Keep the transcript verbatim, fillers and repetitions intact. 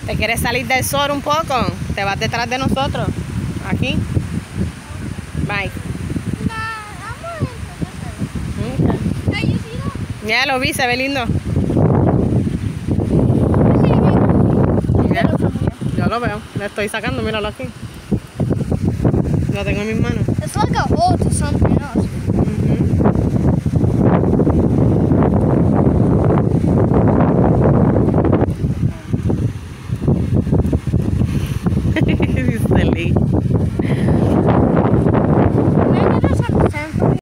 ¿Te quieres salir del sol un poco? ¿Te vas detrás de nosotros? Aquí. Bye. Okay. Ya lo vi, se ve lindo. Ya, yo lo veo. Le estoy sacando, míralo aquí. Lo tengo en mis manos. It's like a hole to something else. Mm-hmm.